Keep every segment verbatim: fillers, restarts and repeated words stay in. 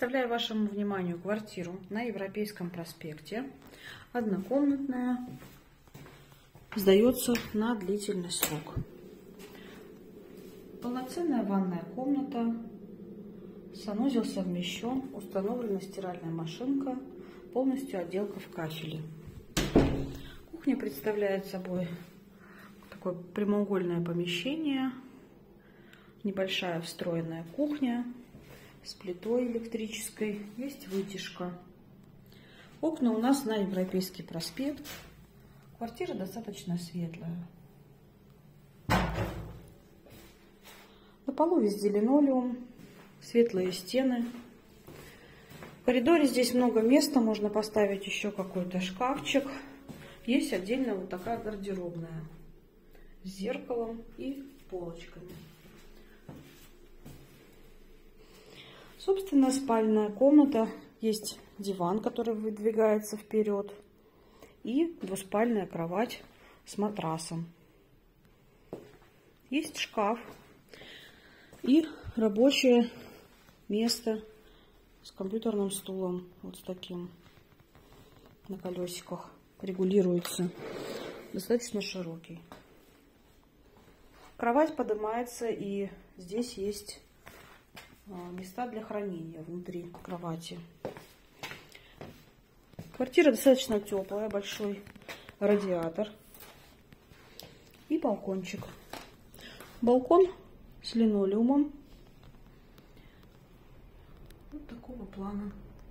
Представляю вашему вниманию квартиру на Европейском проспекте. Однокомнатная. Сдается на длительный срок. Полноценная ванная комната. Санузел совмещен. Установлена стиральная машинка. Полностью отделка в кафеле. Кухня представляет собой такое прямоугольное помещение. Небольшая встроенная кухня с плитой электрической. Есть вытяжка. Окна у нас на Европейский проспект. Квартира достаточно светлая. На полу везде линолеум, светлые стены. В коридоре здесь много места, можно поставить еще какой-то шкафчик. Есть отдельно вот такая гардеробная с зеркалом и полочками. Собственно, спальная комната. Есть диван, который выдвигается вперед. И двуспальная кровать с матрасом. Есть шкаф. И рабочее место с компьютерным стулом. Вот с таким на колесиках. Регулируется. Достаточно широкий. Кровать поднимается, и здесь есть места для хранения внутри кровати. Квартира достаточно теплая, большой радиатор и балкончик. Балкон с линолеумом. Вот такого плана.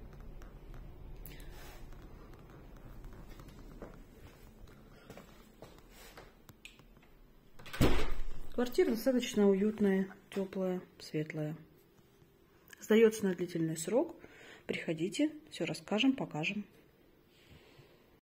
Квартира достаточно уютная, теплая, светлая. Сдается на длительный срок. Приходите, все расскажем, покажем.